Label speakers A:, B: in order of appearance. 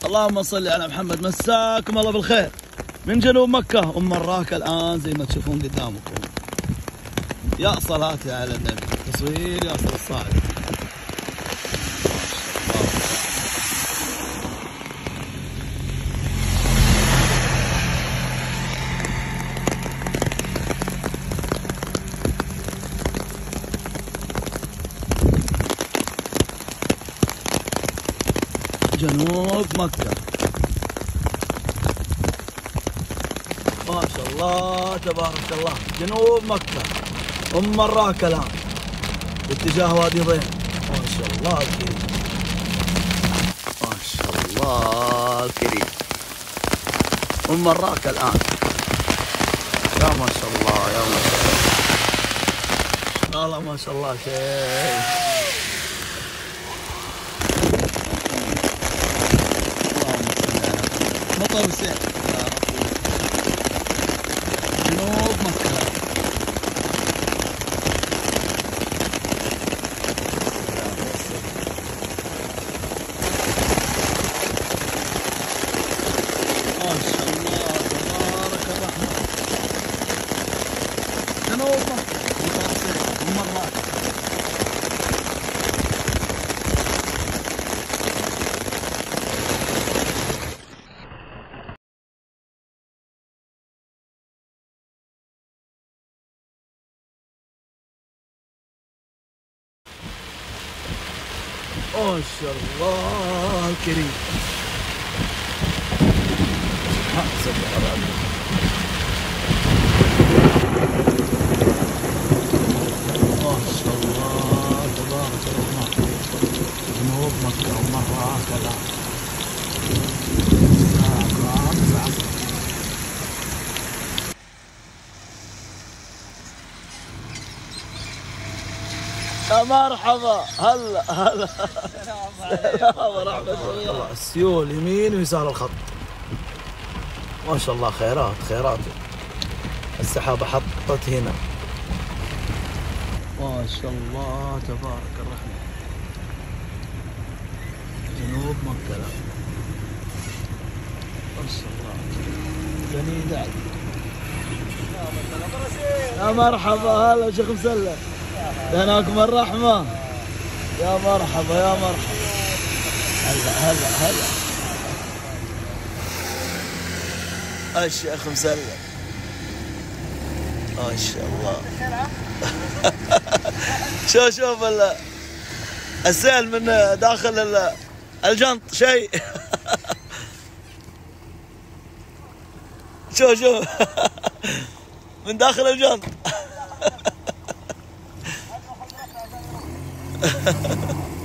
A: اللهم صل على محمد. مساكم الله بالخير من جنوب مكة أم الراكة الآن زي ما تشوفون قدامكم. يا صلاتي على النبي، تصوير ياسر الصاعد. جنوب مكة ما شاء الله تبارك الله. جنوب مكة أم الراكة الآن باتجاه وادي ضيم. ما شاء الله الكريم، ما شاء الله الكريم. أم الراكة الآن. يا ما شاء الله، يا ما شاء الله، والله ما شاء الله شيء. مطر وسيل جنوب مكة. ما شاء الله تبارك الرحمن. جنوب مكة مطر وسيل أم الراكة. ما شاء الله الكريم. ما شاء الله تبارك الرحمن. جنوب مكة أم الراكة. يا مرحبا، هلا هلا. السلام ورحمة الله. السيول يمين ويسار الخط. ما شاء الله خيرات خيرات. السحابة حطت هنا. ما شاء الله تبارك الرحمن. جنوب مكة. ما شاء الله. بني دعي. يا مرحبا، هلا شيخ مسلم. دهناكم الرحمة. يا مرحبا يا مرحبا. هلا هلا هلا. الشيخ مسلم ما شاء الله. شوف السيل من داخل الجنط شيء. شوف من داخل الجنط.